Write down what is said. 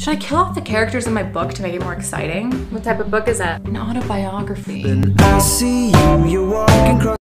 Should I kill off the characters in my book to make it more exciting? What type of book is that? An autobiography. Then I see you, you're walking across